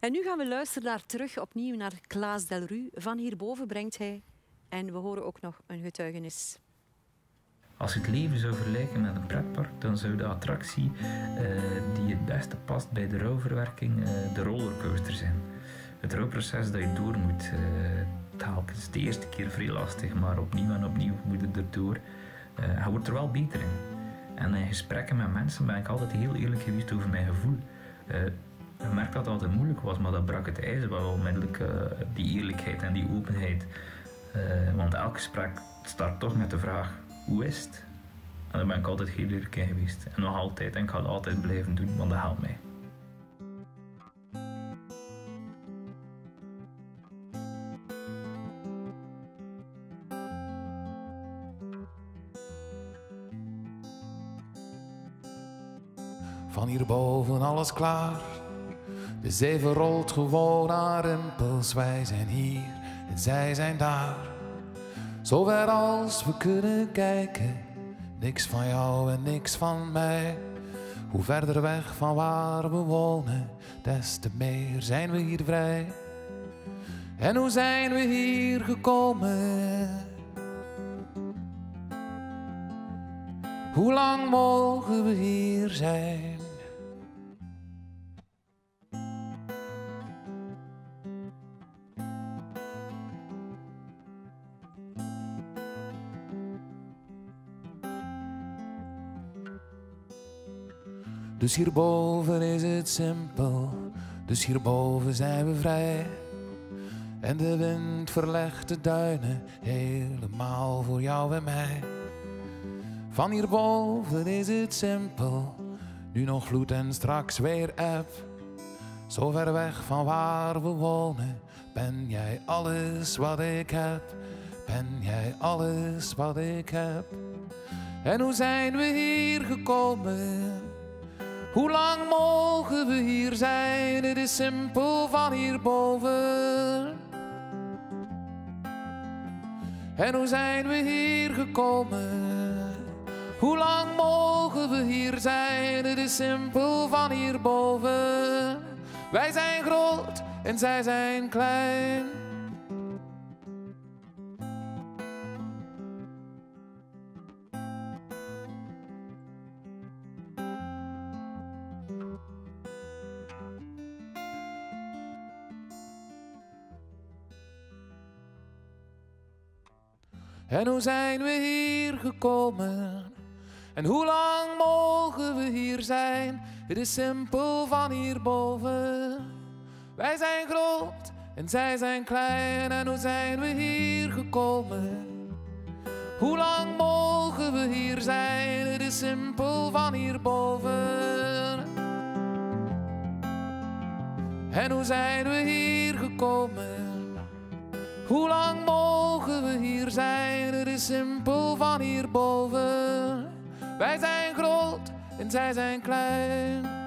En nu gaan we luisteren naar terug opnieuw naar Klaas Delru. Van hierboven brengt hij. En we horen ook nog een getuigenis. Als je het leven zou vergelijken met een pretpark, dan zou de attractie die het beste past bij de rouwverwerking de rollercoaster zijn. Het rouwproces dat je door moet, telkens de eerste keer vrij lastig, maar opnieuw en opnieuw moet het erdoor. Je wordt er wel beter in. En in gesprekken met mensen ben ik altijd heel eerlijk geweest over mijn gevoel. Je merkt dat het altijd moeilijk was, maar dat brak het ijs wel onmiddellijk, die eerlijkheid en die openheid. Want elk gesprek start toch met de vraag, hoe is het? En daar ben ik altijd heel eerlijk in geweest. En nog altijd, en ik ga het altijd blijven doen, want dat helpt mij. Van hierboven alles klaar. De zeven rolt gewoon aan rimpels. Wij zijn hier en zij zijn daar. Zover als we kunnen kijken. Niks van jou en niks van mij. Hoe verder weg van waar we wonen, des te meer zijn we hier vrij. En hoe zijn we hier gekomen? Hoe lang mogen we hier zijn? Dus hierboven is het simpel, dus hierboven zijn we vrij. En de wind verlegt de duinen helemaal voor jou en mij. Van hierboven is het simpel, nu nog vloed en straks weer eb. Zo ver weg van waar we wonen, ben jij alles wat ik heb. Ben jij alles wat ik heb. En hoe zijn we hier gekomen? Hoe lang mogen we hier zijn? Het is simpel van hierboven. En hoe zijn we hier gekomen? Hoe lang mogen we hier zijn? Het is simpel van hierboven. Wij zijn groot en zij zijn klein. En hoe zijn we hier gekomen? En hoe lang mogen we hier zijn? Het is simpel van hierboven. Wij zijn groot en zij zijn klein. En hoe zijn we hier gekomen? Hoe lang mogen we hier zijn? Het is simpel van hierboven. En hoe zijn we hier gekomen? Hoe lang mogen we hier zijn? Het is simpel van hierboven. Wij zijn groot en zij zijn klein.